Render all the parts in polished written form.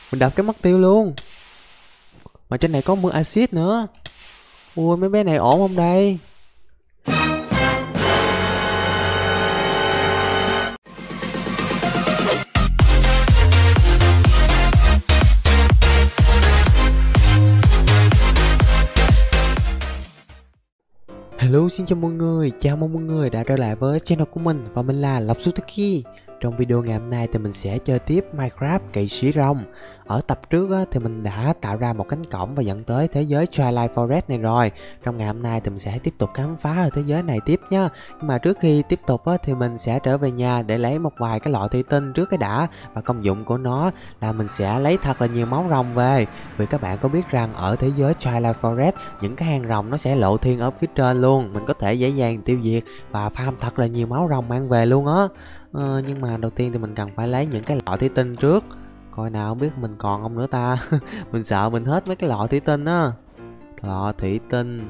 Mình đập cái mất tiêu luôn. Mà trên này có mưa axit nữa. Ui mấy bé này ổn không đây? Hello, xin chào mọi người, chào mừng mọi người đã trở lại với channel của mình và mình là Lộc Suzuki. Trong video ngày hôm nay thì mình sẽ chơi tiếp Minecraft kỵ sĩ rồng. Ở tập trước thì mình đã tạo ra một cánh cổng và dẫn tới thế giới Twilight Forest này rồi. Trong ngày hôm nay thì mình sẽ tiếp tục khám phá ở thế giới này tiếp nha. Nhưng mà trước khi tiếp tục thì mình sẽ trở về nhà để lấy một vài cái lọ thủy tinh trước cái đã. Và công dụng của nó là mình sẽ lấy thật là nhiều máu rồng về. Vì các bạn có biết rằng ở thế giới Twilight Forest những cái hang rồng nó sẽ lộ thiên ở phía trên luôn. Mình có thể dễ dàng tiêu diệt và farm thật là nhiều máu rồng mang về luôn á. Nhưng mà đầu tiên thì mình cần phải lấy những cái lọ thủy tinh trước. Coi nào không biết mình còn không nữa ta. Mình sợ mình hết mấy cái lọ thủy tinh á. Lọ thủy tinh.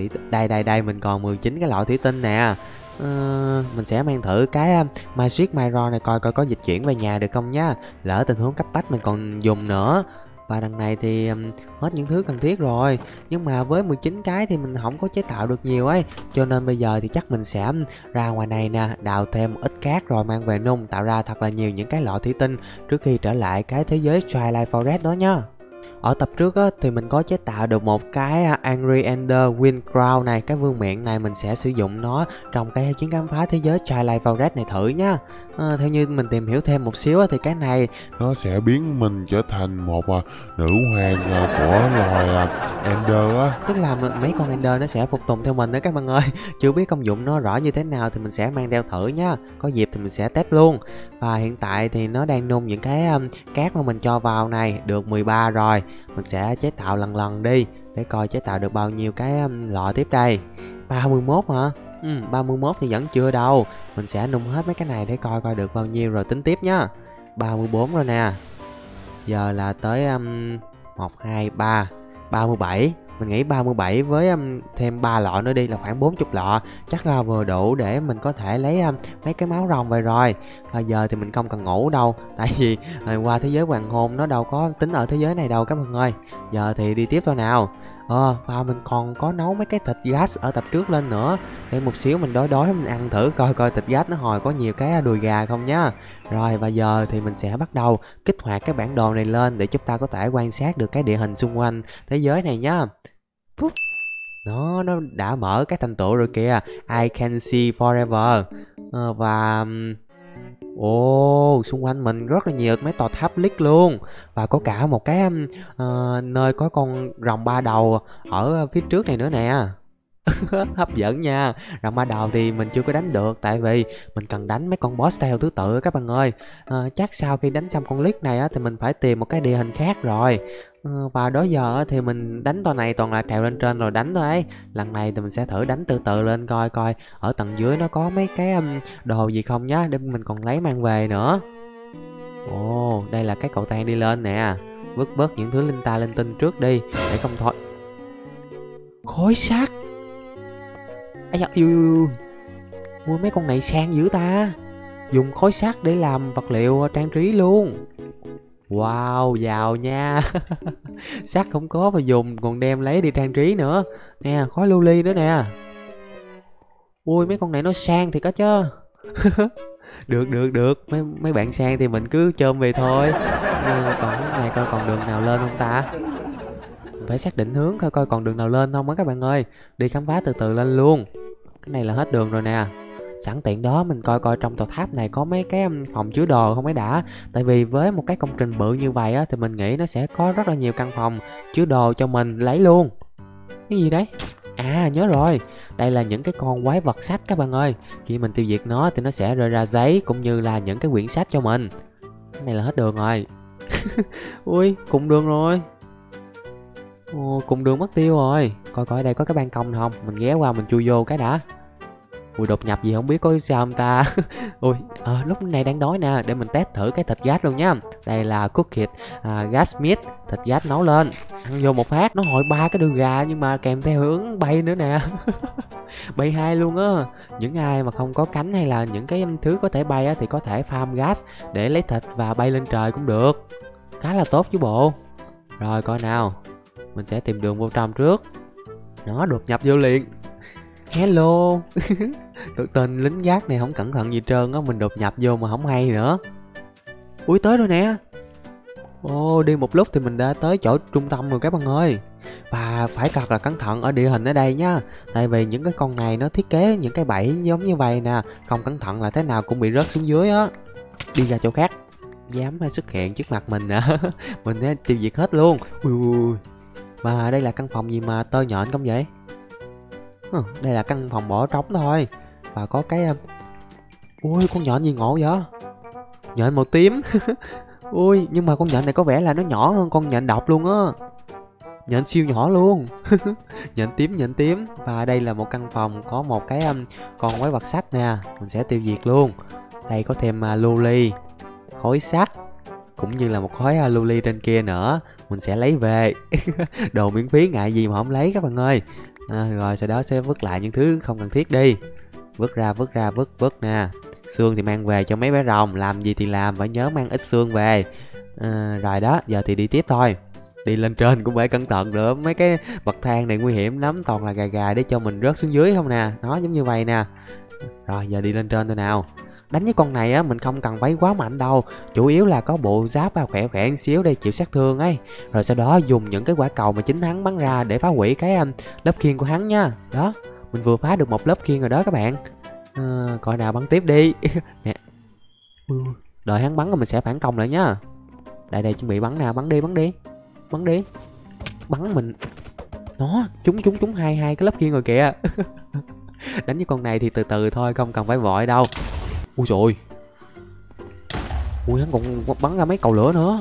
Đây mình còn 19 cái lọ thủy tinh nè. Mình sẽ mang thử cái Magic Mirror này coi có dịch chuyển về nhà được không nhá. Lỡ tình huống cấp bách mình còn dùng nữa. Và đằng này thì hết những thứ cần thiết rồi. Nhưng mà với 19 cái thì mình không có chế tạo được nhiều ấy. Cho nên bây giờ thì chắc mình sẽ ra ngoài này nè, đào thêm một ít cát rồi mang về nung, tạo ra thật là nhiều những cái lọ thủy tinh trước khi trở lại cái thế giới Twilight Forest đó nhá. Ở tập trước thì mình có chế tạo được một cái Angry Ender Wind Crown này. Cái vương miện này mình sẽ sử dụng nó trong cái chuyến khám phá thế giới Twilight Forest này thử nhá. Theo như mình tìm hiểu thêm một xíu thì cái này nó sẽ biến mình trở thành một nữ hoàng của loài Ender á. tức là mấy con Ender nó sẽ phục tùng theo mình đó các bạn ơi. Chưa biết công dụng nó rõ như thế nào thì mình sẽ mang theo thử nhá. Có dịp thì mình sẽ test luôn. Và hiện tại thì nó đang nung những cái cát mà mình cho vào này được 13 rồi. Mình sẽ chế tạo lần đi để coi chế tạo được bao nhiêu cái lọ tiếp đây. 31 hả? 31 thì vẫn chưa đâu. Mình sẽ nung hết mấy cái này để coi được bao nhiêu rồi tính tiếp nhá. 34 rồi nè. Giờ là tới 1, 2, 3 37. Mình nghĩ 37 với thêm 3 lọ nữa đi là khoảng 40 lọ. Chắc là vừa đủ để mình có thể lấy mấy cái máu rồng về rồi. Và giờ thì mình không cần ngủ đâu. Tại vì qua thế giới hoàng hôn nó đâu có tính ở thế giới này đâu các bạn ơi. Giờ thì đi tiếp thôi nào. Và mình còn có nấu mấy cái thịt gas ở tập trước lên nữa. Để một xíu mình đói mình ăn thử coi thịt gas nó hồi có nhiều cái đùi gà không nhá. Rồi và giờ thì mình sẽ bắt đầu kích hoạt cái bản đồ này lên để chúng ta có thể quan sát được cái địa hình xung quanh thế giới này nhá. Nó đã mở cái thành tựu rồi kìa. I can see forever. Và xung quanh mình rất là nhiều mấy tòa tháp liếc luôn. Và có cả một cái nơi có con rồng 3 đầu ở phía trước này nữa nè. Hấp dẫn nha. Rồng 3 đầu thì mình chưa có đánh được, tại vì mình cần đánh mấy con boss theo thứ tự các bạn ơi. Chắc sau khi đánh xong con liếc này thì mình phải tìm một cái địa hình khác rồi. Và đó giờ thì mình đánh tòa này toàn là trèo lên trên rồi đánh thôi ấy. Lần này thì mình sẽ thử đánh từ từ lên coi ở tầng dưới nó có mấy cái đồ gì không nhá, để mình còn lấy mang về nữa. Đây là cái cầu thang đi lên nè. Vứt bớt những thứ linh ta linh tinh trước đi để không thôi. Khối sắt. Ui mấy con này sang dữ ta. Dùng khối sắt để làm vật liệu trang trí luôn. Wow, giàu nha. Sắt không có mà dùng còn đem lấy đi trang trí nữa. Nè, khói lưu ly nữa nè. Ui mấy con này nó sang thì có chứ. Được. Mấy bạn sang thì mình cứ chôm về thôi. Còn cái này coi còn đường nào lên không ta. Phải xác định hướng coi còn đường nào lên không á các bạn ơi. Đi khám phá từ từ lên luôn. Cái này là hết đường rồi nè. Sẵn tiện đó mình coi trong tòa tháp này có mấy cái phòng chứa đồ không ấy đã. Tại vì với một cái công trình bự như vậy thì mình nghĩ nó sẽ có rất là nhiều căn phòng chứa đồ cho mình lấy luôn. Cái gì đấy? Nhớ rồi. Đây là những cái con quái vật sách các bạn ơi. Khi mình tiêu diệt nó thì nó sẽ rơi ra giấy cũng như là những cái quyển sách cho mình. Cái này là hết đường rồi. Ui, cùng đường rồi. Cùng đường mất tiêu rồi. Coi ở đây có cái ban công không? Mình ghé qua mình chui vô cái đã. Ui đột nhập gì không biết có sao không ta. Lúc này đang đói nè. Để mình test thử cái thịt gas luôn nhá. Đây là cooked gas meat. Thịt gas nấu lên. Ăn vô một phát nó hồi 3 cái đùi gà. Nhưng mà kèm theo hiệu ứng bay nữa nè. Bay 2 luôn á. Những ai mà không có cánh hay là những cái thứ có thể bay thì có thể farm gas để lấy thịt và bay lên trời cũng được. khá là tốt chứ bộ. Rồi coi nào, mình sẽ tìm đường vô trong trước. Nó đột nhập vô liền. Hello. Được tên lính gác này không cẩn thận gì trơn á, mình đột nhập vô mà không hay nữa. Ui tới rồi nè. Ô, đi một lúc thì mình đã tới chỗ trung tâm rồi các bạn ơi. Và phải thật là cẩn thận ở địa hình ở đây nhá. Tại vì những cái con này nó thiết kế những cái bẫy giống như vậy nè. Không cẩn thận là thế nào cũng bị rớt xuống dưới á. Đi ra chỗ khác. Dám hay xuất hiện trước mặt mình nè. Mình sẽ tiêu diệt hết luôn. Ui. Mà đây là căn phòng gì mà tơ nhện không vậy? Đây là căn phòng bỏ trống thôi. Và có cái... Ui, con nhện gì ngộ vậy? Nhện màu tím. Ui, nhưng mà con nhện này có vẻ là nó nhỏ hơn con nhện độc luôn á. Nhện siêu nhỏ luôn. Nhện tím. Và đây là một căn phòng có một cái con quái vật sắt nè. Mình sẽ tiêu diệt luôn. Đây có thêm luli, khối sắt, cũng như là một khối luli trên kia nữa. Mình sẽ lấy về. Đồ miễn phí ngại gì mà không lấy các bạn ơi. Rồi sau đó sẽ vứt lại những thứ không cần thiết đi. Vứt nè. Xương thì mang về cho mấy bé rồng. Làm gì thì làm, phải nhớ mang ít xương về. Rồi đó, giờ thì đi tiếp thôi. Đi lên trên cũng phải cẩn thận nữa. Mấy cái bậc thang này nguy hiểm lắm. Toàn là gà để cho mình rớt xuống dưới không nè. Nó giống như vậy nè. Rồi giờ đi lên trên thôi nào. Đánh với con này á, mình không cần phải quá mạnh đâu. Chủ yếu là có bộ giáp khỏe khỏe một xíu để chịu sát thương ấy. Rồi sau đó dùng những cái quả cầu mà chính hắn bắn ra để phá hủy cái lớp khiên của hắn nha. Đó, mình vừa phá được một lớp khiên rồi đó các bạn. Coi nào bắn tiếp đi. Nè. Đợi hắn bắn rồi mình sẽ phản công lại nhá. Đây chuẩn bị bắn nè, bắn đi. Bắn mình. Nó trúng hai cái lớp khiên rồi kìa. Đánh với con này thì từ từ thôi, không cần phải vội đâu. Ui rồi. Ui hắn còn bắn ra mấy cầu lửa nữa.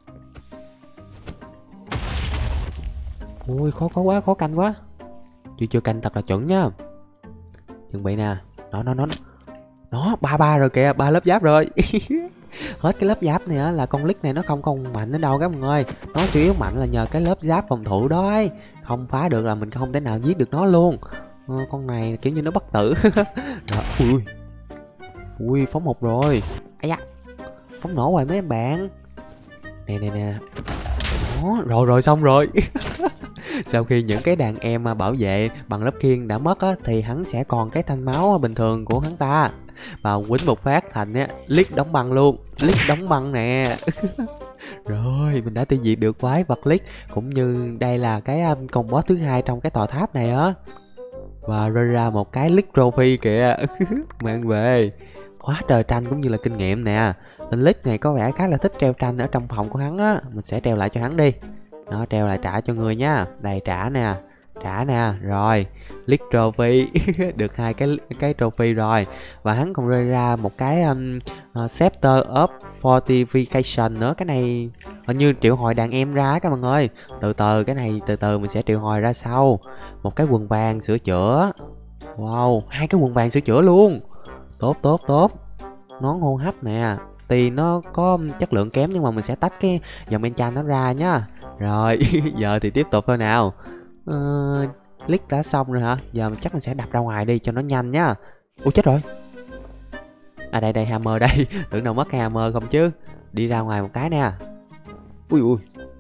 Ui khó canh quá. Chưa canh thật là chuẩn nhá. Chuẩn bị nè. Nó ba rồi kìa, 3 lớp giáp rồi. Hết cái lớp giáp này á là con lick này nó không còn mạnh đến đâu các bạn ơi. Nó chủ yếu mạnh là nhờ cái lớp giáp phòng thủ đó ấy. Không phá được là mình không thể nào giết được nó luôn. Con này kiểu như nó bất tử. Rồi. Ui phóng một rồi. Ây da, phóng nổ rồi mấy em bạn. Nè. Đó, rồi xong rồi. Sau khi những cái đàn em bảo vệ bằng lớp khiên đã mất á, thì hắn sẽ còn cái thanh máu bình thường của hắn ta. Và quýnh một phát thành á, lick đóng băng luôn. Lick đóng băng nè. Rồi mình đã tiêu diệt được quái vật lick. Cũng như đây là cái con boss thứ hai trong cái tòa tháp này á. Và rơi ra một cái lick trophy kìa. Mang về. Quá trời tranh cũng như là kinh nghiệm nè. Tên lick này có vẻ khá là thích treo tranh ở trong phòng của hắn á. Mình sẽ treo lại cho hắn đi. Nó treo lại trả cho người nha. Đây trả nè. Rồi lick trophy. Được hai cái trophy rồi. Và hắn còn rơi ra một cái scepter of fortification nữa. Cái này hình như triệu hồi đàn em ra các bạn ơi. Cái này từ từ mình sẽ triệu hồi ra sau. Một cái quần vàng sửa chữa. Wow, 2 cái quần vàng sửa chữa luôn. Tốt. Nón hô hấp nè. Tuy nó có chất lượng kém nhưng mà mình sẽ tách cái dòng enchant nó ra nhá. Rồi, giờ thì tiếp tục thôi nào. Click đã xong rồi hả? Giờ chắc mình sẽ đập ra ngoài đi cho nó nhanh nhá. Ui chết rồi. Đây hammer đây. Tưởng đâu mất cái hammer không chứ. Đi ra ngoài một cái nè. Ui.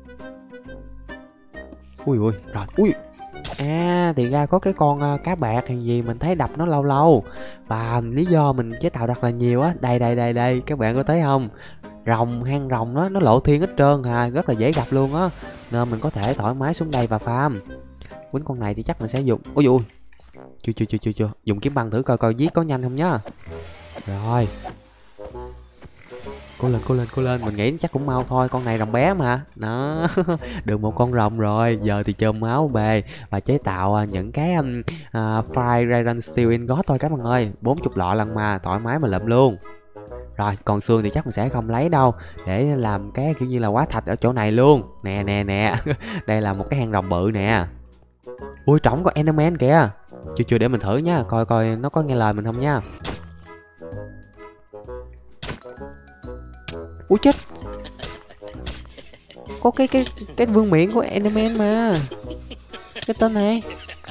Rồi, ui. Thì ra có cái con cá bạc hay gì mình thấy đập nó lâu. Và lý do mình chế tạo thật là nhiều á. Đây, các bạn có thấy không? Hang rồng nó lộ thiên hết trơn rất là dễ gặp luôn á. Nên mình có thể thoải mái xuống đây và farm. Quýnh con này thì chắc mình sẽ dùng. Ôi dồi. Chưa. Dùng kiếm băng thử coi giết có nhanh không nhá. Rồi. Cố lên. Mình nghĩ chắc cũng mau thôi. Con này rồng bé mà. Đó. Được một con rồng rồi. Giờ thì chôm máu bề. Và chế tạo những cái Fire Iron Steel Ingot thôi các bạn ơi. 40 lọ lần mà. Thoải mái mà lượm luôn. Rồi còn xương thì chắc mình sẽ không lấy đâu. Để làm cái kiểu như là hóa thạch ở chỗ này luôn. Nè. Đây là một cái hang rồng bự nè. Ui trỏng có Enderman kìa. Chưa để mình thử nha. Coi nó có nghe lời mình không nha. Ui chết. Có cái vương miện của Enderman mà. Cái tên này.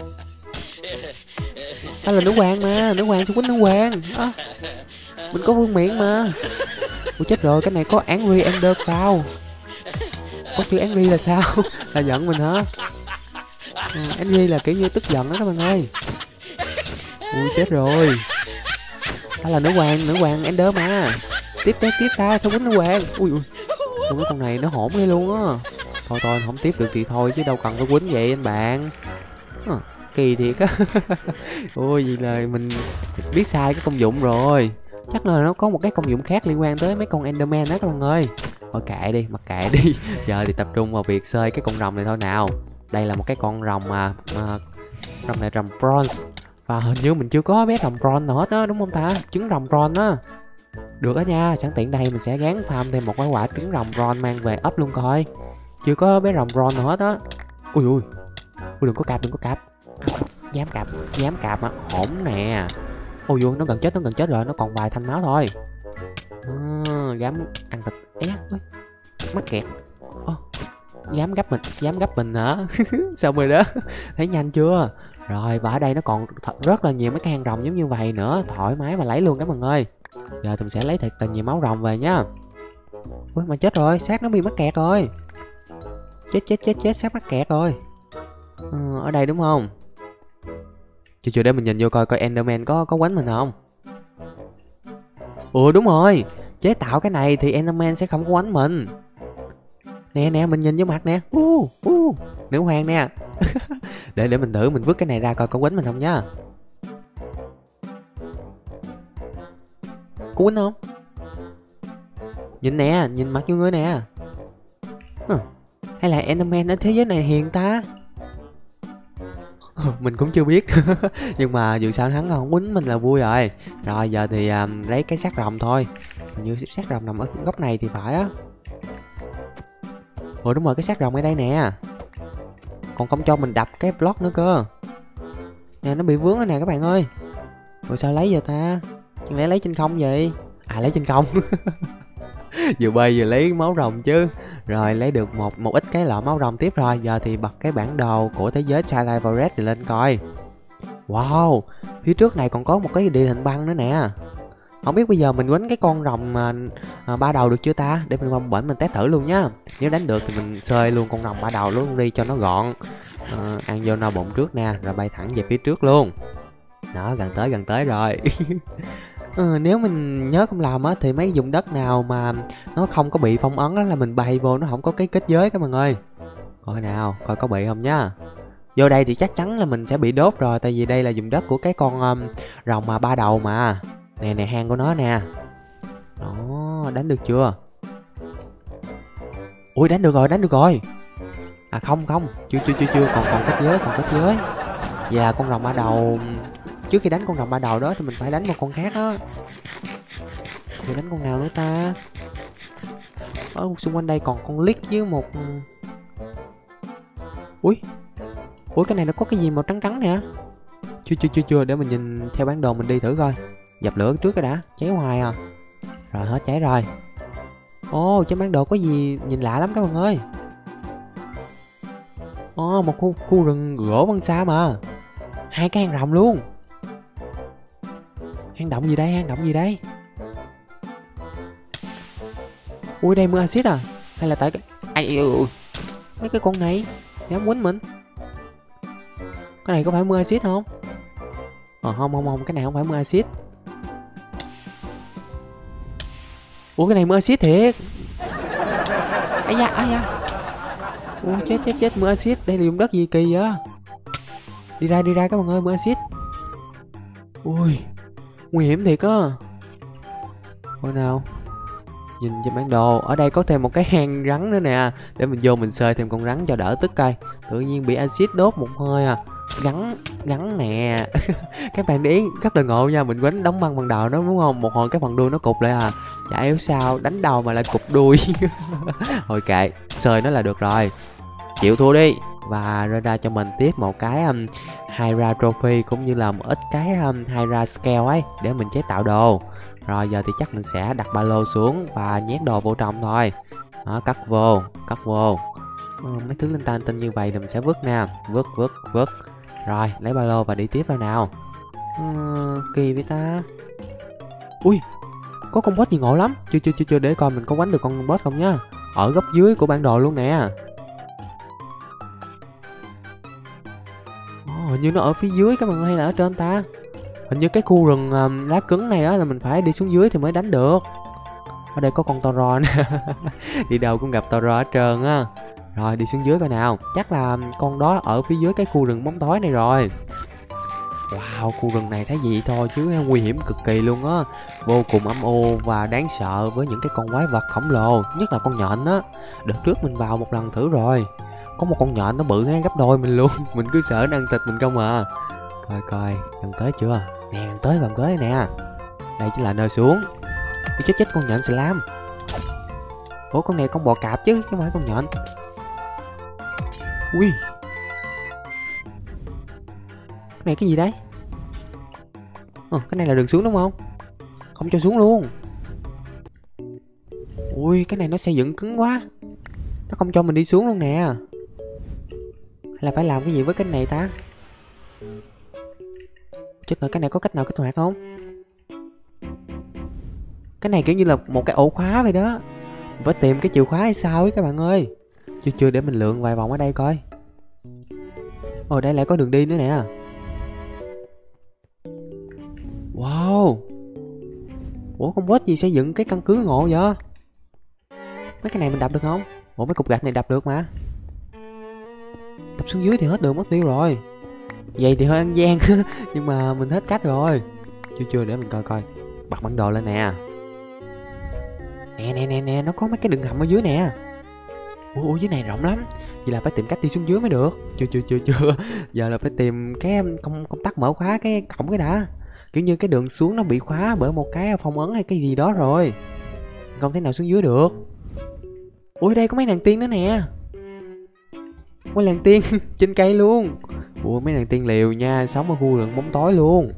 Đó là nữ hoàng mà. Nữ hoàng sẽ quýnh nữ hoàng. Mình có vương miện mà. Ui chết rồi. Cái này có Angry Ender Cloud. có chữ Henry là sao? Là giận mình hả? Henry là kiểu như tức giận đó các bạn ơi. Ui chết rồi. Đó là nữ hoàng Ender mà. Tiếp ta, sao quýnh nữ hoàng. Ui cái con này nó hổn ghê luôn á. Thôi không tiếp được thì thôi chứ đâu cần phải quýnh vậy anh bạn. Kỳ thiệt á. Ôi vậy là mình biết sai cái công dụng rồi. Chắc là nó có một cái công dụng khác liên quan tới mấy con Enderman đó các bạn ơi. Thôi mặc kệ đi. Giờ thì tập trung vào việc xơi cái con rồng này thôi nào. Đây là một cái con rồng mà rồng này rồng bronze. Và hình như mình chưa có bé rồng bronze nào hết á, đúng không ta? Trứng rồng bronze á. Được á nha, sẵn tiện đây mình sẽ gán farm thêm một cái quả trứng rồng bronze mang về up luôn coi. Chưa có bé rồng bronze nào hết á. Ui đừng có cạp. Dám cạp mà hổn nè. Ôi nó gần chết rồi, nó còn vài thanh máu thôi. Dám ăn thịt. Mắc kẹt. Dám gấp mình hả? Sao rồi đó? Thấy nhanh chưa? Rồi và ở đây nó còn rất là nhiều mấy cái hang rồng giống như vậy nữa, thoải mái mà lấy luôn các bạn ơi. Giờ tôi sẽ lấy thật là nhiều máu rồng về nhá. Ui mà chết rồi, xác nó bị mắc kẹt rồi. Chết xác mắc kẹt rồi. Ở đây đúng không? Chưa để mình nhìn vô coi Enderman có quánh mình không. Đúng rồi, chế tạo cái này thì Enderman sẽ không có quánh mình. Nè mình nhìn vô mặt nè. Nữ hoàng nè. để mình thử mình vứt cái này ra coi có quánh mình không nhá. Có quánh không? Nhìn nè, nhìn mặt vô người nè. Hay là Enderman ở thế giới này hiền ta? Mình cũng chưa biết. Nhưng mà dù sao hắn không quýnh mình là vui rồi. Rồi giờ thì lấy cái xác rồng thôi. Như xác rồng nằm ở góc này thì phải á. Đúng rồi, cái xác rồng ở đây nè. Còn không cho mình đập cái block nữa cơ. Nè nó bị vướng rồi nè các bạn ơi. Rồi sao lấy giờ ta? Chẳng lẽ lấy trên không vậy? Lấy trên không. Vừa bay vừa lấy máu rồng chứ. Rồi lấy được một ít cái lọ máu rồng tiếp rồi. Giờ thì bật cái bản đồ của thế giới Twilight Forest thì lên coi. Wow, phía trước này còn có một cái địa hình băng nữa nè. Không biết bây giờ mình quánh cái con rồng ba đầu được chưa ta? Để mình qua bển mình test thử luôn nhá. Nếu đánh được thì mình xơi luôn con rồng ba đầu luôn đi cho nó gọn. Ăn vô no bụng trước nè, rồi bay thẳng về phía trước luôn. Đó, gần tới rồi. Nếu mình nhớ không lầm á thì mấy vùng đất nào mà nó không có bị phong ấn á là mình bay vô nó không có cái kết giới các bạn ơi. Coi nào, coi có bị không nhá. Vô đây thì chắc chắn là mình sẽ bị đốt rồi, tại vì đây là vùng đất của cái con rồng mà ba đầu mà. Nè hang của nó nè. Đó, đánh được chưa? Ui đánh được rồi. Không, chưa, còn kết giới. Và con rồng ba đầu, trước khi đánh con rồng ba đầu đó thì mình phải đánh một con khác á. Thì đánh con nào nữa ta? Ở xung quanh đây còn con liếc với một. Ui cái này nó có cái gì màu trắng nè. Chưa, để mình nhìn theo bản đồ mình đi thử coi. Dập lửa trước cái đã, cháy hoài à. Rồi hết cháy rồi. Trên bản đồ có gì nhìn lạ lắm các bạn ơi. Một khu rừng gỗ băng xa mà. 2 cái hang rồng luôn. Hang động gì đây? Ui đây mưa axit à? Hay là tại cái mấy cái con này dám quýnh mình. Cái này có phải mưa axit không? Không, cái này không phải mưa axit. Cái này mưa axit thiệt. Ây da. Chết mưa axit. Đây là vùng đất gì kỳ vậy? Đi ra các bạn ơi, mưa axit. Ui nguy hiểm thiệt á. Coi nào. Nhìn trên bản đồ, ở đây có thêm một cái hang rắn nữa nè. Để mình vô mình xơi thêm con rắn cho đỡ tức coi. Tự nhiên bị axit đốt một hơi à. Gắn nè. Các bạn để ý rất là ngộ nha. Mình quánh đóng băng bằng đầu nó đúng không? Một hồi cái phần đuôi nó cụp lại à. Chả yếu sao, đánh đầu mà lại cụp đuôi. Thôi kệ, xơi nó là được rồi. Chịu thua đi. Và ra cho mình tiếp một cái Hydra Trophy cũng như là một ít cái Hydra Scale ấy để mình chế tạo đồ. Rồi giờ thì chắc mình sẽ đặt ba lô xuống và nhét đồ vô trong thôi. Đó, cất vô. Mấy thứ linh tinh như vậy thì mình sẽ vứt nè. Vứt. Rồi lấy ba lô và đi tiếp thôi nào. Kỳ vậy ta. Ui có con boss gì ngộ lắm. Chưa để coi mình có quánh được con boss không nhá. ở góc dưới của bản đồ luôn nè. Hình như nó ở phía dưới các bạn ơi, hay là ở trên ta? Hình như cái khu rừng lá cứng này á là mình phải đi xuống dưới thì mới đánh được. Ở đây có con Toro nè. Đi đâu cũng gặp Toro hết trơn á. Rồi đi xuống dưới coi nào. Chắc là con đó ở phía dưới cái khu rừng bóng tối này rồi. Wow, khu rừng này thấy gì thôi chứ nguy hiểm cực kỳ luôn á. Vô cùng âm u và đáng sợ với những cái con quái vật khổng lồ, nhất là con nhện á. Đợt trước mình vào một lần thử rồi. Có một con nhện nó bự ngay gấp đôi mình luôn. Mình cứ sợ nó ăn thịt mình không à. Coi coi, gần tới chưa? Nè, gần tới nè. Đây chính là nơi xuống. Chết con nhện slam. Ủa con này con bò cạp chứ không phải con nhện. Ui, cái này cái gì đấy? Cái này là đường xuống đúng không? Không cho xuống luôn. Ui, cái này nó xây dựng cứng quá. Nó không cho mình đi xuống luôn nè. Hay là phải làm cái gì với cái này ta? Chết rồi, cái này có cách nào kích hoạt không? Cái này kiểu như là một cái ổ khóa vậy đó. Mình phải tìm cái chìa khóa hay sao ấy các bạn ơi. Chưa để mình lượn vài vòng ở đây coi. Ồ, đây lại có đường đi nữa nè. Wow. Ủa con boss gì xây dựng cái căn cứ ngộ vậy? Mấy cái này mình đập được không? Ủa mấy cục gạch này đập được mà. Đập xuống dưới thì hết đường mất tiêu rồi. Vậy thì hơi ăn gian. Nhưng mà mình hết cách rồi. Chưa để mình coi coi. Bật bản đồ lên nè. Nè, nó có mấy cái đường hầm ở dưới nè. Ủa dưới này rộng lắm. Vậy là phải tìm cách đi xuống dưới mới được. Chưa. Giờ là phải tìm cái công tắc mở khóa cái cổng cái đã. Kiểu như cái đường xuống nó bị khóa bởi một cái phong ấn hay cái gì đó rồi. Không thể nào xuống dưới được. Ui đây có mấy nàng tiên nữa nè. Mấy nàng tiên trên cây luôn. Ủa mấy nàng tiên liều nha, sống ở khu rừng bóng tối luôn.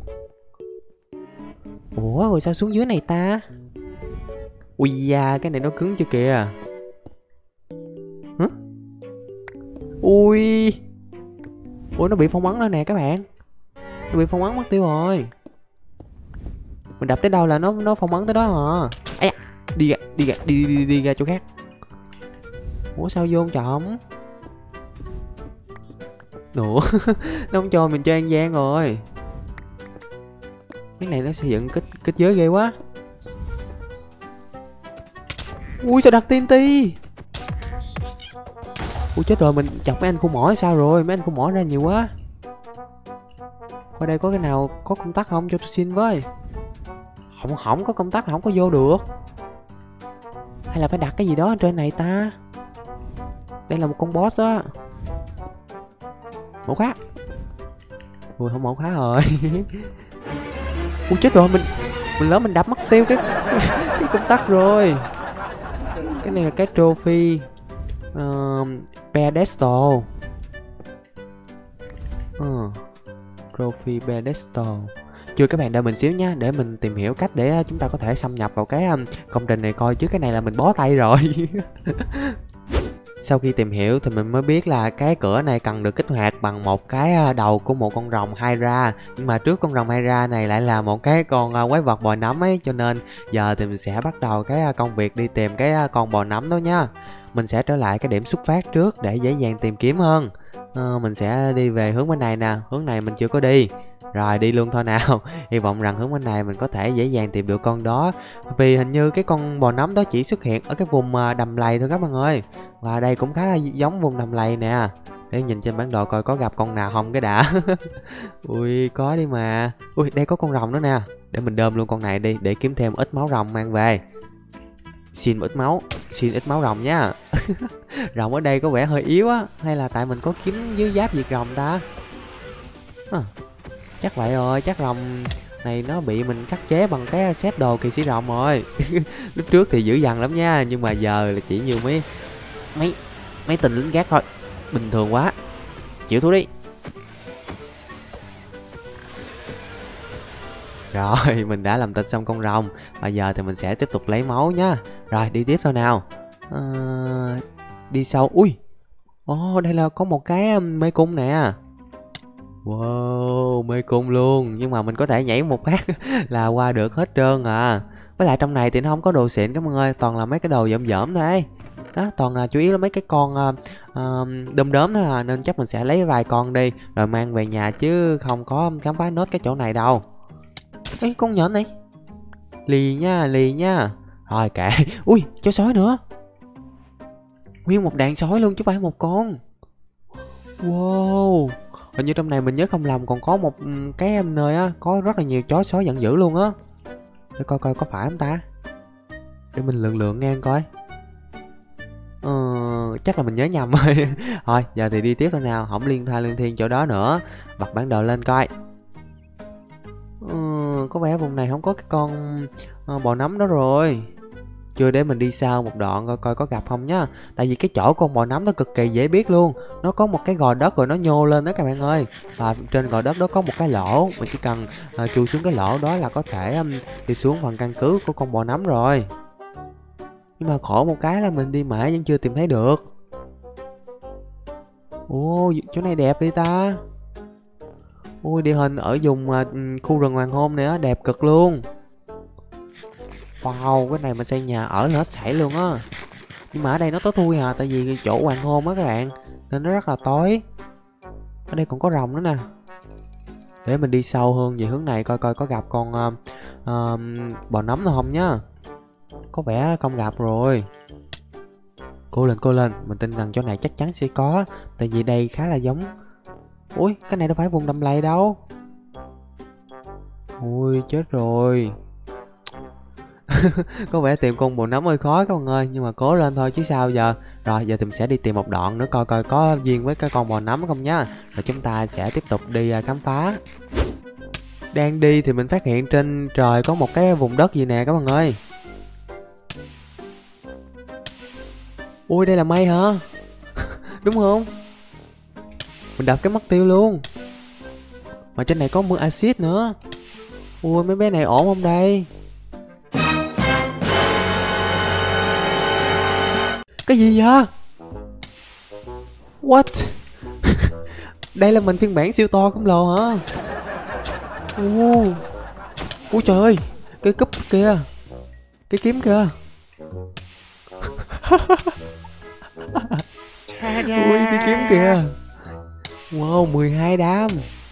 Ủa rồi sao xuống dưới này ta? Ui da, cái này nó cứng chưa kìa. Hả? Ui. Ủa nó bị phong ấn rồi nè các bạn. Nó bị phong ấn mất tiêu rồi. Mình đập tới đâu là nó phong ấn tới đó hả? Ây da, đi ra chỗ khác. Ủa sao vô trọng? Ủa nó không cho mình chơi ăn gian rồi. Cái này nó xây dựng kết giới ghê quá. Ui sao đặt TNT. Ui chết rồi, mình chọc mấy anh khu mỏ sao rồi? Mấy anh khu mỏ ra nhiều quá. Qua đây có cái nào có công tắc không cho tôi xin với. Không có công tắc không có vô được. Hay là phải đặt cái gì đó ở trên này ta? Đây là một con boss á. Mở khóa. Ui không mở khóa rồi. Ui chết rồi, mình lỡ mình đập mất tiêu cái công tắc rồi. Cái này là cái trophy pedestal. Trophy pedestal. Chưa các bạn, đợi mình xíu nha, để mình tìm hiểu cách để chúng ta có thể xâm nhập vào cái công trình này coi, chứ cái này là mình bó tay rồi. Sau khi tìm hiểu thì mình mới biết là cái cửa này cần được kích hoạt bằng một cái đầu của một con rồng Hydra. Nhưng mà trước con rồng Hydra này lại là một cái con quái vật bò nấm ấy. Cho nên giờ thì mình sẽ bắt đầu cái công việc đi tìm cái con bò nấm đó nha. Mình sẽ trở lại cái điểm xuất phát trước để dễ dàng tìm kiếm hơn. Mình sẽ đi về hướng bên này nè. Hướng này mình chưa có đi. Rồi đi luôn thôi nào. Hy vọng rằng hướng bên này mình có thể dễ dàng tìm được con đó. Vì hình như cái con bò nấm đó chỉ xuất hiện ở cái vùng đầm lầy thôi các bạn ơi. Và đây cũng khá là giống vùng đầm lầy nè. Để nhìn trên bản đồ coi có gặp con nào không cái đã. Ui có đi mà. Ui đây có con rồng nữa nè. Để mình đơm luôn con này đi để kiếm thêm ít máu rồng mang về. Xin ít máu. Xin ít máu rồng nha. Rồng ở đây có vẻ hơi yếu á. Hay là tại mình có kiếm dưới giáp diệt rồng ta? Chắc vậy rồi. Chắc rồng này nó bị mình khắc chế bằng cái set đồ kỵ sĩ rồng rồi. Lúc trước thì dữ dằn lắm nha. Nhưng mà giờ là chỉ như mấy tình lính gác thôi. Bình thường quá. Chịu thua đi. Rồi mình đã làm thịt xong con rồng. Bây giờ thì mình sẽ tiếp tục lấy máu nhá. Rồi đi tiếp thôi nào. Đi sâu. Ui. Đây là có một cái mê cung nè. Wow, mê cung luôn. Nhưng mà mình có thể nhảy một phát là qua được hết trơn à. Với lại trong này thì nó không có đồ xịn các bạn ơi. Toàn là mấy cái đồ dởm dởm thôi. Đó, toàn là chủ yếu là mấy cái con đom đóm thôi à, nên chắc mình sẽ lấy vài con đi rồi mang về nhà chứ không có khám phá nốt cái chỗ này đâu. Ê, con nhện này. Lì nha, lì nha. Thôi kệ. Ui, chó sói nữa. Nguyên một đàn sói luôn chứ không phải một con. Wow. Hình như trong này mình nhớ không lầm còn có một cái nơi á có rất là nhiều chó sói giận dữ luôn á. Để coi coi có phải không ta. Để mình lượn lượn ngang coi. Chắc là mình nhớ nhầm rồi. Thôi giờ thì đi tiếp thôi nào, không liên tha liên thiên chỗ đó nữa. Bật bản đồ lên coi. Có vẻ vùng này không có cái con bò nấm đó rồi. Chưa, để mình đi sau một đoạn coi coi có gặp không nhá. Tại vì cái chỗ con bò nấm nó cực kỳ dễ biết luôn. Nó có một cái gò đất rồi nó nhô lên đó các bạn ơi. Và trên gò đất đó có một cái lỗ. Mình chỉ cần chui xuống cái lỗ đó là có thể đi xuống phần căn cứ của con bò nấm rồi. Nhưng mà khổ một cái là mình đi mãi vẫn chưa tìm thấy được. Ồ, chỗ này đẹp đi ta. Ui, địa hình ở vùng khu rừng hoàng hôn này á, đẹp cực luôn. Wow, cái này mình xây nhà ở là hết sảy luôn á. Nhưng mà ở đây nó tối thui à, tại vì chỗ hoàng hôn á các bạn, nên nó rất là tối. Ở đây còn có rồng nữa nè. Để mình đi sâu hơn về hướng này coi coi có gặp con bò nấm nào không nhá. Có vẻ không gặp rồi. Cô lên, mình tin rằng chỗ này chắc chắn sẽ có. Tại vì đây khá là giống. Ui, cái này đâu phải vùng đầm lầy đâu. Ui, chết rồi. Có vẻ tìm con bò nấm hơi khó các bạn ơi, nhưng mà cố lên thôi chứ sao giờ. Rồi giờ thì mình sẽ đi tìm một đoạn nữa coi coi có duyên với cái con bò nấm không nhá. Rồi chúng ta sẽ tiếp tục đi khám phá. Đang đi thì mình phát hiện trên trời có một cái vùng đất gì nè các bạn ơi. Ui, đây là mây hả? Đúng không? Mình đập cái mất tiêu luôn. Mà trên này có mưa axit nữa. Ui, mấy bé này ổn không đây? Cái gì vậy? What? Đây là mình phiên bản siêu to khổng lồ hả? Ui trời ơi, cái cúp kìa, cái kiếm kìa. Ui, cái kiếm kìa. Wow, 12 đam.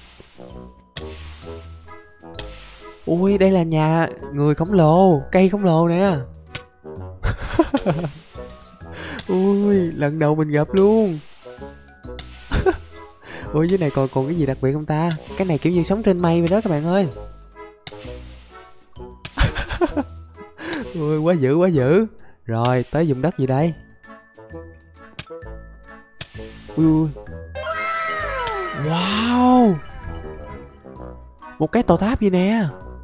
Ui, đây là nhà người khổng lồ, cây khổng lồ nè. Ui, lần đầu mình gặp luôn. Ui, dưới này còn cái gì đặc biệt không ta? Cái này kiểu như sống trên mây vậy đó các bạn ơi. Ui, quá dữ quá dữ. Rồi, tới vùng đất gì đây? Ui. Wow. Một cái tòa tháp gì nè.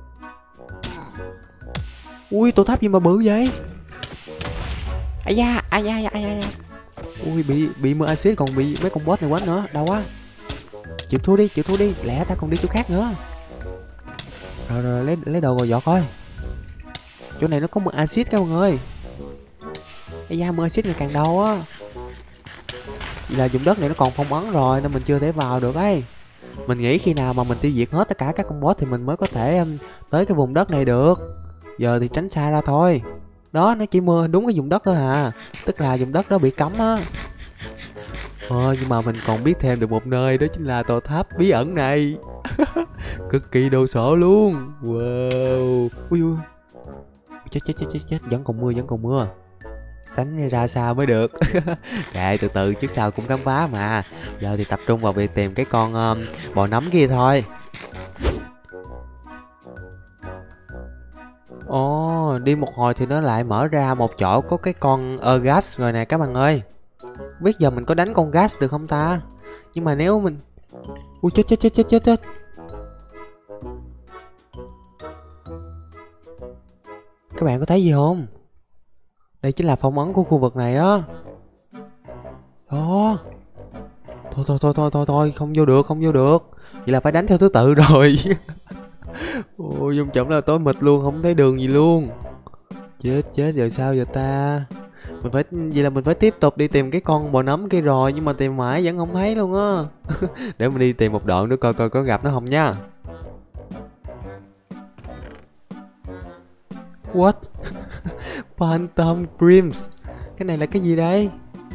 Ui, tòa tháp gì mà bự vậy? Ai da. Ui, bị mưa axit, còn bị mấy con boss này quánh nữa. Đâu quá. Chịu thua đi, lẽ ta còn đi chỗ khác nữa. Rồi lấy đồ rồi dọt coi. Chỗ này nó có mưa axit các bạn ơi. Ai da, mưa axit ngày càng đâu á. Vì là vùng đất này nó còn phong ấn rồi nên mình chưa thể vào được ấy. Mình nghĩ khi nào mà mình tiêu diệt hết tất cả các con boss thì mình mới có thể tới cái vùng đất này được. Giờ thì tránh xa ra thôi. Đó, nó chỉ mưa đúng cái vùng đất thôi à. Tức là vùng đất đó bị cấm á. Nhưng mà mình còn biết thêm được một nơi, đó chính là tòa tháp bí ẩn này. Cực kỳ đồ sộ luôn. Wow. Ui. Chết. Vẫn còn mưa. Tránh ra sao mới được. Kệ, từ từ trước sau cũng khám phá mà. Giờ thì tập trung vào việc tìm cái con bò nấm kia thôi. Đi một hồi thì nó lại mở ra một chỗ có cái con gas rồi nè các bạn ơi. Biết giờ mình có đánh con gas được không ta? Nhưng mà nếu mình... Ui, chết. Các bạn có thấy gì không? Đây chính là phong ấn của khu vực này á. Đó. Thôi, không vô được. Vậy là phải đánh theo thứ tự rồi. Ôi, dung trọng là tối mịt luôn, không thấy đường gì luôn. Chết, giờ sao giờ ta? Vậy là mình phải tiếp tục đi tìm cái con bò nấm kia rồi, nhưng mà tìm mãi vẫn không thấy luôn á. Để mình đi tìm một đoạn nữa coi có gặp nó không nha. What? Phantom Dreams. Cái này là cái gì đây?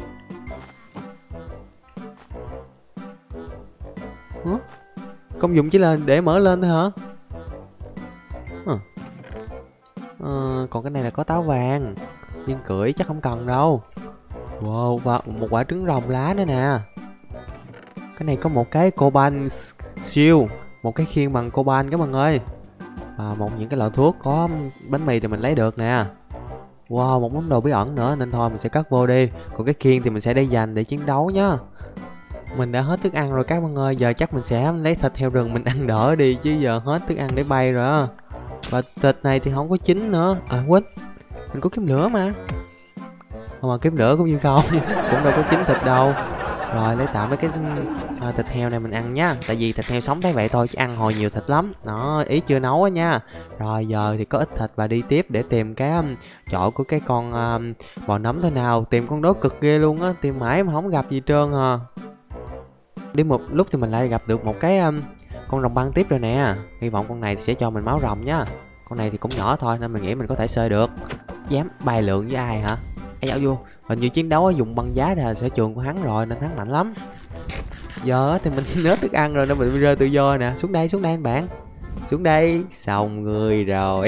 Hả? Công dụng chỉ là để mở lên thôi hả? Còn cái này là có táo vàng. Nhưng cưỡi chắc không cần đâu. Wow, và một quả trứng rồng lá nữa nè. Cái này có một cái coban siêu, một cái khiên bằng coban các bạn ơi. Và những cái lọ thuốc có bánh mì thì mình lấy được nè. Wow, một món đồ bí ẩn nữa nên thôi mình sẽ cất vô đi. Còn cái khiên thì mình sẽ để dành để chiến đấu nhá. Mình đã hết thức ăn rồi các bạn ơi, giờ chắc mình sẽ lấy thịt heo rừng mình ăn đỡ đi, chứ giờ hết thức ăn để bay rồi á. Và thịt này thì không có chín nữa. À quên, mình có kiếm lửa mà. Mà kiếm lửa cũng như không cũng đâu có chín thịt đâu. Rồi lấy tạm mấy cái thịt heo này mình ăn nhá. Tại vì thịt heo sống thấy vậy thôi chứ ăn hồi nhiều thịt lắm. Đó, ý chưa nấu á nha. Rồi giờ thì có ít thịt và đi tiếp để tìm cái chỗ của cái con bò nấm thôi nào. Tìm con đó cực ghê luôn á, tìm mãi mà không gặp gì trơn à. Đi một lúc thì mình lại gặp được một cái con rồng băng tiếp rồi nè. Hy vọng con này sẽ cho mình máu rồng nhá. Con này thì cũng nhỏ thôi nên mình nghĩ mình có thể xơi được. Dám bài lượng với ai hả? Ây dạo vô, hình như chiến đấu dùng băng giá thì là sở trường của hắn rồi nên hắn mạnh lắm. Giờ thì mình nết thức ăn rồi nên mình rơi tự do nè. Xuống đây anh bạn. Xuống đây, xong người rồi.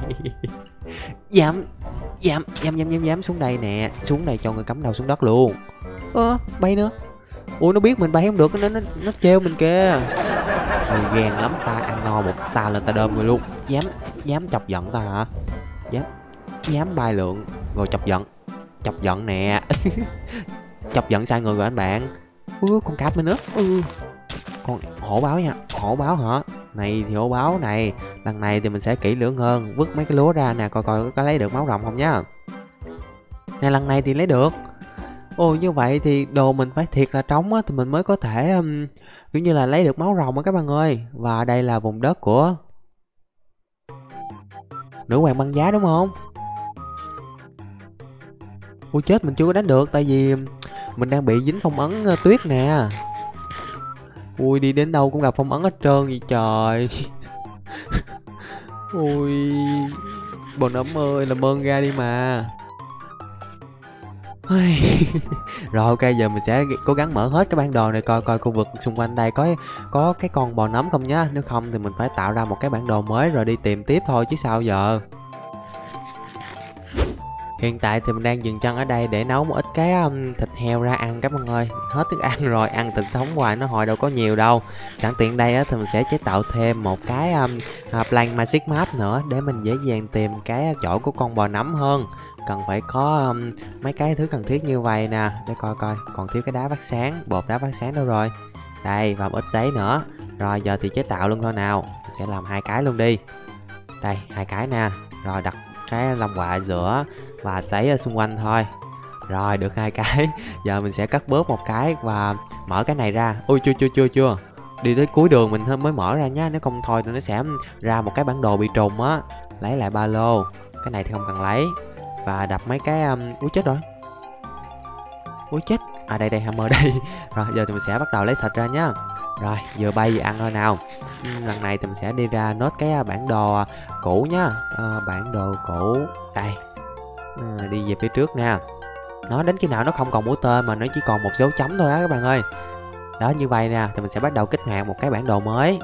Dám xuống đây nè. Xuống đây cho người cắm đầu xuống đất luôn. Bay nữa. Ui, nó biết mình bay không được nó trêu mình kìa. Ghen lắm, ta ăn no một ta lên ta đơm người luôn. Dám chọc giận ta hả? Dám bay lượng rồi chọc giận nè. Chọc giận sai người rồi anh bạn. Con cạp mình nữa. Con hổ báo nha. Hổ báo hả? Này thì hổ báo này. Lần này thì mình sẽ kỹ lưỡng hơn. Vứt mấy cái lúa ra nè, coi có lấy được máu rồng không nhá. Nè, lần này thì lấy được. Như vậy thì đồ mình phải thiệt là trống á, thì mình mới có thể kiểu như là lấy được máu rồng á các bạn ơi. Và đây là vùng đất của nữ hoàng băng giá đúng không? Ôi chết, mình chưa có đánh được tại vì mình đang bị dính phong ấn tuyết nè. Ui, đi đến đâu cũng gặp phong ấn hết trơn vậy trời. Ui, bồ nấm ơi, làm ơn ra đi mà. Rồi ok, giờ mình sẽ cố gắng mở hết cái bản đồ này, coi khu vực xung quanh đây có cái con bò nấm không nhá. Nếu không thì mình phải tạo ra một cái bản đồ mới rồi đi tìm tiếp thôi chứ sao giờ. Hiện tại thì mình đang dừng chân ở đây để nấu một ít cái thịt heo ra ăn các bạn ơi. Hết thức ăn rồi, ăn thịt sống hoài nó hồi đâu có nhiều đâu. Sẵn tiện đây á, thì mình sẽ chế tạo thêm một cái Blank Magic Map nữa để mình dễ dàng tìm cái chỗ của con bò nấm hơn. Cần phải có mấy cái thứ cần thiết như vậy nè. Để coi còn thiếu cái đá phát sáng, bột đá phát sáng đâu rồi. Đây, và một ít giấy nữa. Rồi giờ thì chế tạo luôn thôi nào. Mình sẽ làm 2 cái luôn đi. Đây, 2 cái nè. Rồi đặt cái lông quạ giữa và giấy ở xung quanh thôi. Rồi được 2 cái. Giờ mình sẽ cắt bớt một cái và mở cái này ra. Ui chưa. Đi tới cuối đường mình mới mở ra nhá. Nếu không thôi thì nó sẽ ra một cái bản đồ bị trùng á. Lấy lại ba lô. Cái này thì không cần lấy. Và đập mấy cái úi chết rồi. Úi chết. À đây hammer đây. Rồi giờ thì mình sẽ bắt đầu lấy thịt ra nhá. Rồi vừa bay vừa ăn thôi nào. Lần này thì mình sẽ đi ra nốt cái bản đồ cũ nhá. Bản đồ cũ. Đây. Đi về phía trước nè. Nó đến khi nào nó không còn mũi tên mà nó chỉ còn một dấu chấm thôi á các bạn ơi. Đó, như vậy nè thì mình sẽ bắt đầu kích hoạt một cái bản đồ mới.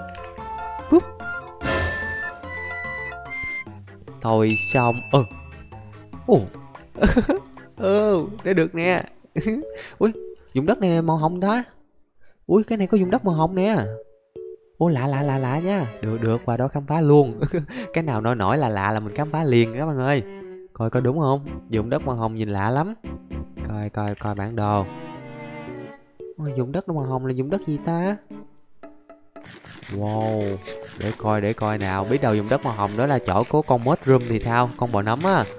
Thôi xong. Đã được nè. Ui, vùng đất này màu hồng đó. Ui, cái này có vùng đất màu hồng nè. Ủa lạ nha. Được và đó khám phá luôn. Cái nào nổi lạ là mình khám phá liền các bạn ơi. Coi có đúng không? Vùng đất màu hồng nhìn lạ lắm. Coi bản đồ. Vùng đất màu hồng là vùng đất gì ta? Wow, để coi nào. Biết đâu vùng đất màu hồng đó là chỗ của con mushroom thì sao? Con bò nấm á.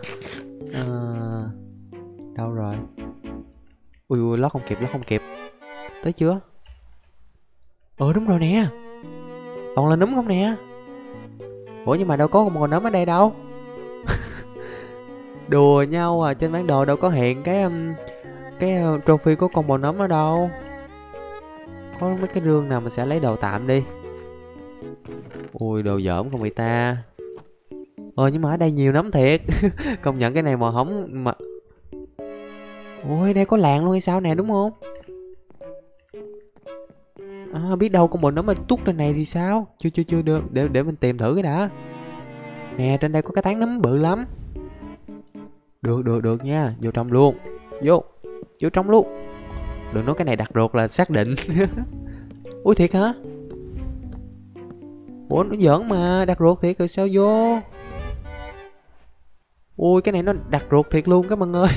Đâu rồi? Ui, lót không kịp. Tới chưa? Đúng rồi nè. Toàn là núm không nè. Ủa nhưng mà đâu có con bò nấm ở đây đâu. Đùa nhau à, trên bản đồ đâu có hiện cái trophy của con bò nấm ở đâu. Có mấy cái rương nào mình sẽ lấy đồ tạm đi. Ui, đồ dởm không bị ta. Nhưng mà ở đây nhiều nấm thiệt. Công nhận cái này màu hồng mà. Ôi đây có làng luôn hay sao nè, đúng không? Biết đâu con bò nấm mà tút trên này thì sao? Chưa được, để mình tìm thử cái đã. Nè, trên đây có cái tán nấm bự lắm. Được nha, vô trong luôn. Vô trong luôn. Đừng nói cái này đặt ruột là xác định. Ui thiệt hả? Ủa nó giỡn mà, đặt ruột thiệt rồi sao vô? Ui cái này nó đặt ruột thiệt luôn các bạn ơi.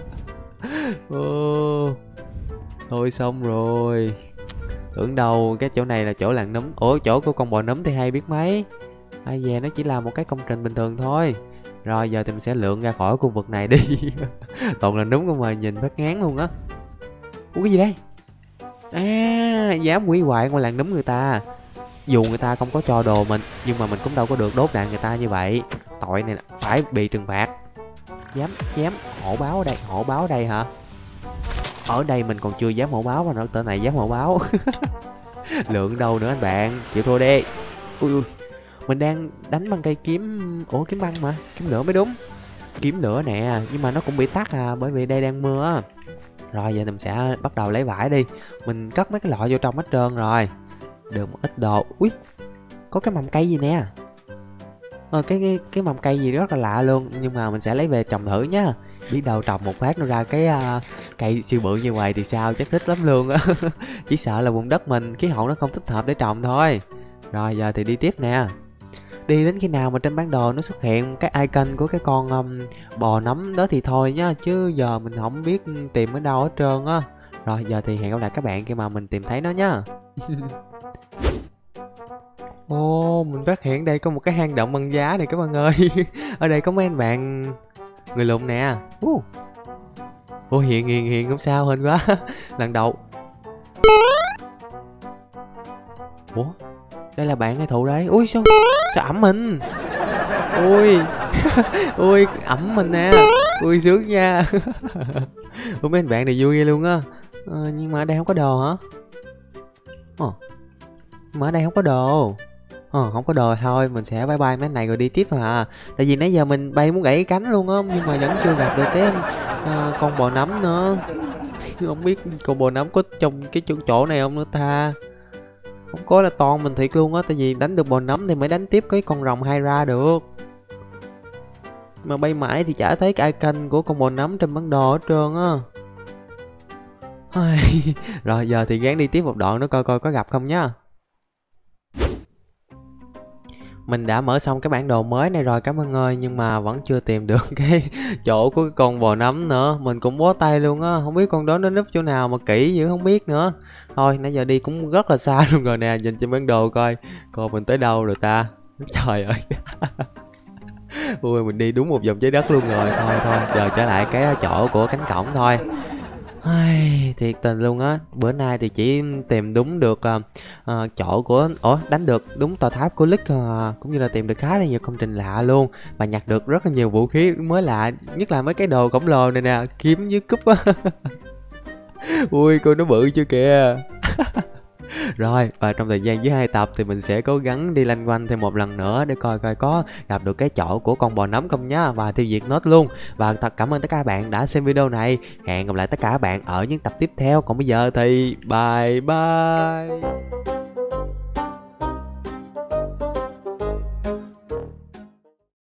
Thôi xong rồi. Tưởng đâu cái chỗ này là chỗ làng nấm. Ủa chỗ của con bò nấm thì hay biết mấy. Ai về nó chỉ là một cái công trình bình thường thôi. Rồi giờ thì mình sẽ lượn ra khỏi khu vực này đi. Toàn là nấm không mà nhìn phát ngán luôn á. Ủa cái gì đây? Dám hủy hoại ngôi làng nấm người ta. Dù người ta không có cho đồ mình, nhưng mà mình cũng đâu có được đốt đạn người ta như vậy. Tội này phải bị trừng phạt. Dám hổ báo ở đây hả? Ở đây mình còn chưa dám hổ báo mà nó tên này dám hổ báo. Lượng đâu nữa anh bạn, chịu thua đi. Ui mình đang đánh bằng cây kiếm. Ủa kiếm băng mà, kiếm lửa mới đúng. Kiếm lửa nè, nhưng mà nó cũng bị tắt bởi vì đây đang mưa á. Rồi giờ mình sẽ bắt đầu lấy vải đi. Mình cất mấy cái lọ vô trong hết trơn rồi. Được một ít đồ. Ui có cái mầm cây gì nè. Cái mầm cây gì rất là lạ luôn. Nhưng mà mình sẽ lấy về trồng thử nhá. Biết đâu trồng một phát nó ra cái cây siêu bự như vậy thì sao, chắc thích lắm luôn á. Chỉ sợ là vùng đất mình khí hậu nó không thích hợp để trồng thôi. Rồi giờ thì đi tiếp nè. Đi đến khi nào mà trên bản đồ nó xuất hiện cái icon của cái con bò nấm đó thì thôi nhá. Chứ giờ mình không biết tìm ở đâu hết trơn á. Rồi giờ thì hẹn gặp lại các bạn khi mà mình tìm thấy nó nhá. Mình phát hiện đây có một cái hang động băng giá này các bạn ơi. Ở đây có mấy anh bạn người lùn nè. Hiền không sao, hên quá. Lần đầu. Ủa đây là bạn hay thụ đấy? Ui sao ẩm mình? Ui ẩm mình nè. Ui sướng nha. Ủa mấy anh bạn này vui ghê luôn á. Nhưng mà ở đây không có đồ hả? Mà ở đây không có đồ. Không có đồ thôi, mình sẽ bye bye mấy này rồi đi tiếp à. Tại vì nãy giờ mình bay muốn gãy cái cánh luôn á, nhưng mà vẫn chưa gặp được cái con bò nấm nữa. Không biết con bò nấm có trong cái chỗ này không nữa ta. Không có là toàn mình thiệt luôn á. Tại vì đánh được bò nấm thì mới đánh tiếp cái con rồng Hydra được. Mà bay mãi thì chả thấy cái icon của con bò nấm trên bản đồ hết trơn á. Rồi giờ thì gắng đi tiếp một đoạn nữa coi coi có gặp không nhá. Mình đã mở xong cái bản đồ mới này rồi các bạn ơi. Nhưng mà vẫn chưa tìm được cái chỗ của cái con bò nấm nữa. Mình cũng bó tay luôn á. Không biết con đó nó núp chỗ nào mà kỹ dữ không biết nữa. Thôi nãy giờ đi cũng rất là xa luôn rồi nè. Nhìn trên bản đồ coi mình tới đâu rồi ta. Trời ơi. Ui mình đi đúng một vòng trái đất luôn rồi. Thôi giờ trở lại cái chỗ của cánh cổng thôi. Thiệt tình luôn á. Bữa nay thì chỉ tìm đúng được chỗ của đánh được đúng tòa tháp của Lick, cũng như là tìm được khá là nhiều công trình lạ luôn. Và nhặt được rất là nhiều vũ khí mới lạ. Nhất là mấy cái đồ khổng lồ này nè. Kiếm với cúp á. Ui coi nó bự chưa kìa. Rồi và trong thời gian dưới 2 tập thì mình sẽ cố gắng đi lanh quanh thêm một lần nữa để coi có gặp được cái chỗ của con bò nấm không nhá, và tiêu diệt nó luôn. Và thật cảm ơn tất cả các bạn đã xem video này. Hẹn gặp lại tất cả các bạn ở những tập tiếp theo. Còn bây giờ thì bye bye.